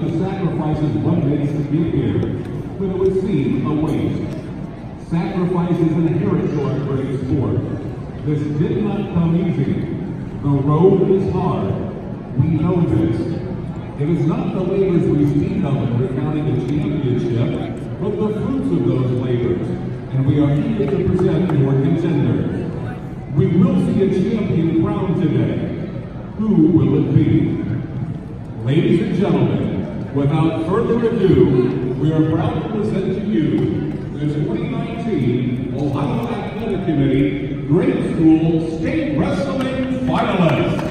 the sacrifices one makes to get here, but it would seem a waste. Sacrifice is inherent to our great sport. This did not come easy. The road is hard. We know this. It is not the labors we speak of in recounting a championship, but the fruits of those labors, and we are eager to present more contenders. We will see a champion crowned today. Who will it be? Ladies and gentlemen, without further ado, we are proud to present to you the 2019 Ohio Athletic Committee Grade School State Wrestling Finalists.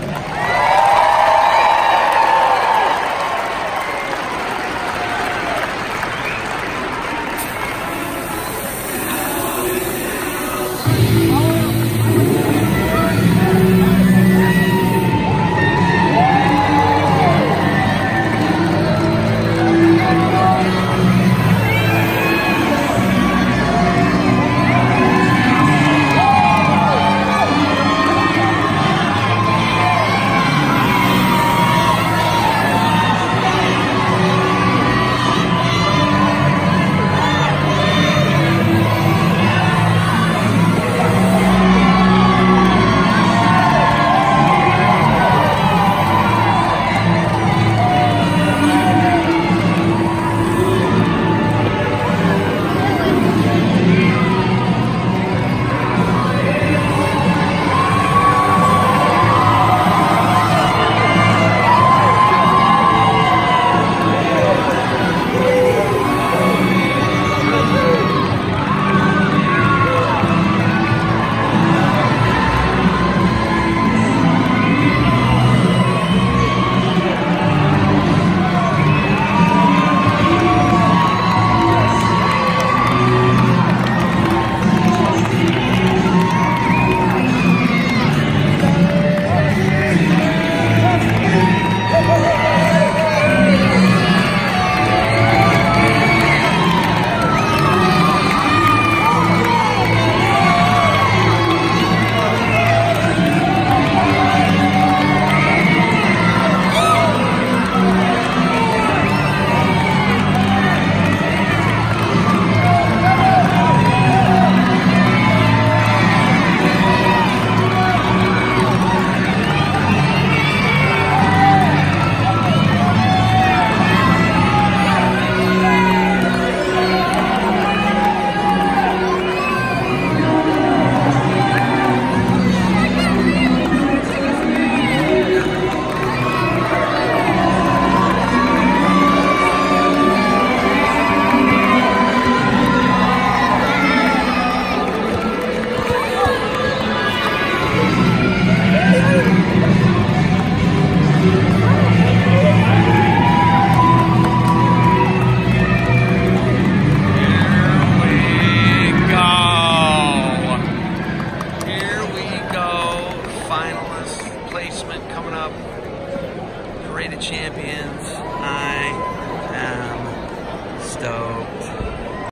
Placement coming up. Parade of Champions. I am stoked.